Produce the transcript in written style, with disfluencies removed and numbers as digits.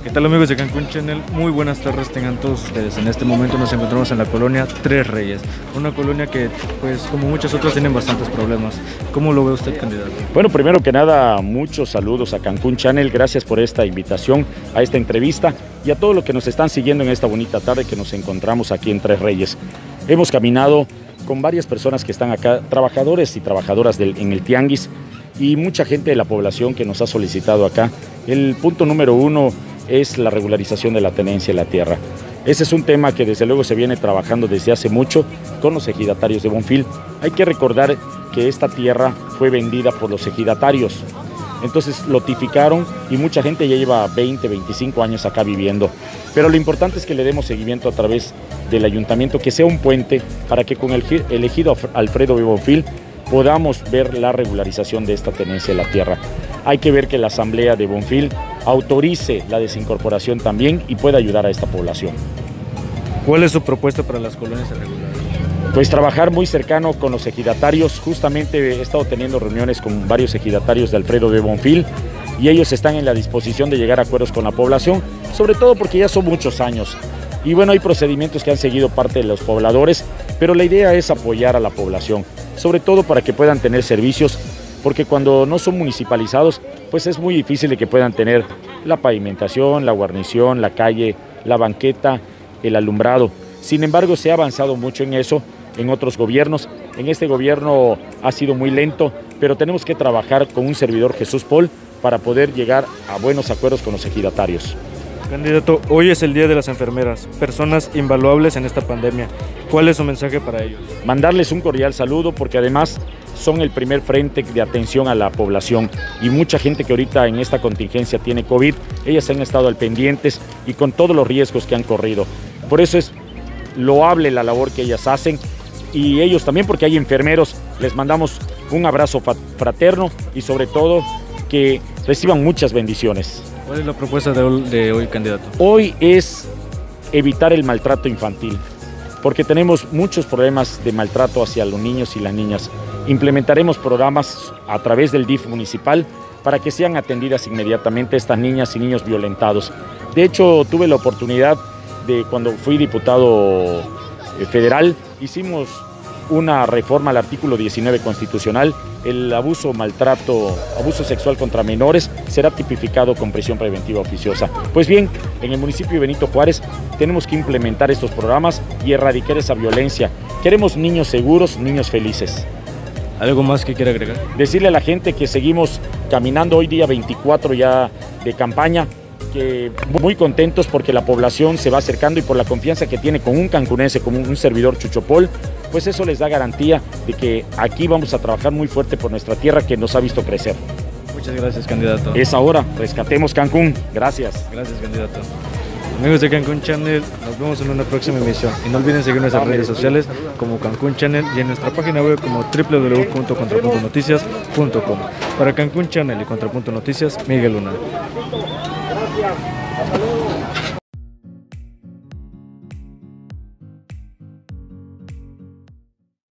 ¿Qué tal amigos de Cancún Channel? Muy buenas tardes tengan todos ustedes. En este momento nos encontramos en la colonia Tres Reyes, una colonia que pues como muchas otras tienen bastantes problemas. ¿Cómo lo ve usted, candidato? Bueno, primero que nada, muchos saludos a Cancún Channel, gracias por esta invitación a esta entrevista y a todos los que nos están siguiendo en esta bonita tarde que nos encontramos aquí en Tres Reyes. Hemos caminado con varias personas que están acá, trabajadores y trabajadoras en el Tianguis y mucha gente de la población que nos ha solicitado acá. El punto número uno es la regularización de la tenencia de la tierra. Ese es un tema que desde luego se viene trabajando desde hace mucho con los ejidatarios de Bonfil. Hay que recordar que esta tierra fue vendida por los ejidatarios. Entonces lotificaron y mucha gente ya lleva 20, 25 años acá viviendo. Pero lo importante es que le demos seguimiento a través del ayuntamiento, que sea un puente para que con el ejido Alfredo de Bonfil podamos ver la regularización de esta tenencia de la tierra. Hay que ver que la asamblea de Bonfil autorice la desincorporación también y pueda ayudar a esta población. ¿Cuál es su propuesta para las colonias irregulares? Pues trabajar muy cercano con los ejidatarios. Justamente he estado teniendo reuniones con varios ejidatarios de Alfredo de Bonfil y ellos están en la disposición de llegar a acuerdos con la población, sobre todo porque ya son muchos años. Y bueno, hay procedimientos que han seguido parte de los pobladores, pero la idea es apoyar a la población, sobre todo para que puedan tener servicios, porque cuando no son municipalizados, pues es muy difícil de que puedan tener la pavimentación, la guarnición, la calle, la banqueta, el alumbrado. Sin embargo, se ha avanzado mucho en eso en otros gobiernos. En este gobierno ha sido muy lento, pero tenemos que trabajar con un servidor, Jesús Paul, para poder llegar a buenos acuerdos con los ejidatarios. Candidato, hoy es el Día de las Enfermeras, personas invaluables en esta pandemia. ¿Cuál es su mensaje para ellos? Mandarles un cordial saludo porque además son el primer frente de atención a la población y mucha gente que ahorita en esta contingencia tiene COVID, ellas han estado al pendientes y con todos los riesgos que han corrido. Por eso es loable la labor que ellas hacen y ellos también porque hay enfermeros. Les mandamos un abrazo fraterno y sobre todo que reciban muchas bendiciones. ¿Cuál es la propuesta de hoy, candidato? Hoy es evitar el maltrato infantil, porque tenemos muchos problemas de maltrato hacia los niños y las niñas. Implementaremos programas a través del DIF municipal para que sean atendidas inmediatamente estas niñas y niños violentados. De hecho, tuve la oportunidad de, cuando fui diputado federal, hicimos una reforma al artículo 19 constitucional. El abuso sexual contra menores será tipificado con prisión preventiva oficiosa. Pues bien, en el municipio de Benito Juárez tenemos que implementar estos programas y erradicar esa violencia. Queremos niños seguros, niños felices. ¿Algo más que quiera agregar? Decirle a la gente que seguimos caminando hoy día 24 ya de campaña, que muy contentos porque la población se va acercando y por la confianza que tiene con un cancunense, como un servidor Chucho Paul, pues eso les da garantía de que aquí vamos a trabajar muy fuerte por nuestra tierra que nos ha visto crecer. Muchas gracias, candidato. Es ahora, rescatemos Cancún. Gracias. Gracias, candidato. Amigos de Cancún Channel, nos vemos en una próxima emisión y no olviden seguir en nuestras redes sociales como Cancún Channel y en nuestra página web como www.contrapuntonoticias.com. Para Cancún Channel y Contrapunto Noticias, Miguel Luna. Gracias. Hasta luego.